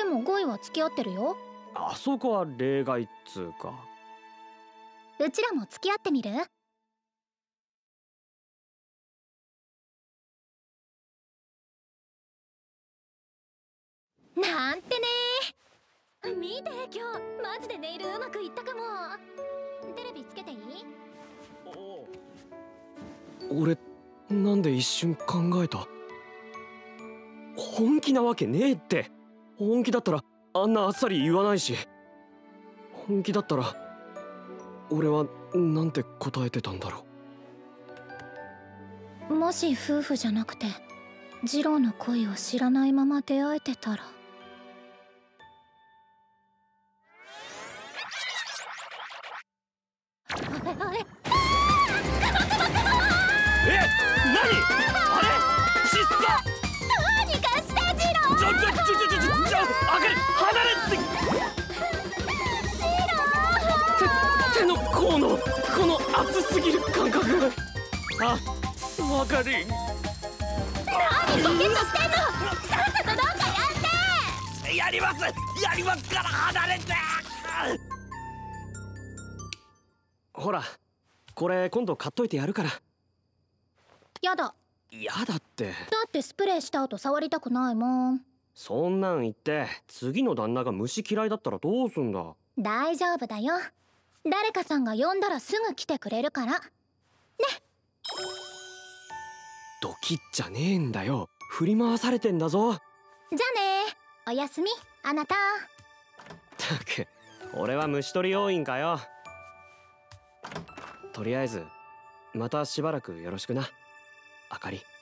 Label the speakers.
Speaker 1: もゴイは付き合ってるよ。
Speaker 2: あそこは例外っつうか。
Speaker 1: うちらも付き合ってみる？なんてね。見て、今日マジでネイルうまくいったかも。テレビつけていい？
Speaker 2: 俺なんで一瞬考えた？本気なわけねえって。本気だったらあんなあっさり言わないし、本気だったら俺はなんて答えてたんだろ
Speaker 1: う。もし夫婦じゃなくて次郎の恋を知らないまま出会えてたら。
Speaker 2: 何？あれ？失踪？
Speaker 1: どうにかして次郎！
Speaker 2: あかり離れって。手の甲のこの熱すぎる感覚。あ、わかり。
Speaker 1: 何ボケっとしてんの！さっさとどっかやって！
Speaker 2: やりますから離れて。ほら、これ今度買っといてやるから。
Speaker 1: やだ。
Speaker 2: やだって。
Speaker 1: だってスプレーした後触りたくないもん。
Speaker 2: そんなん言って次の旦那が虫嫌いだったらどうすんだ。
Speaker 1: 大丈夫だよ。誰かさんが呼んだらすぐ来てくれるからね。
Speaker 2: ドキッじゃねえんだよ。振り回されてんだぞ。
Speaker 1: じゃあね。おやすみあなた。
Speaker 2: たく、俺は虫取り要員かよ。とりあえずまたしばらくよろしくな、あかり。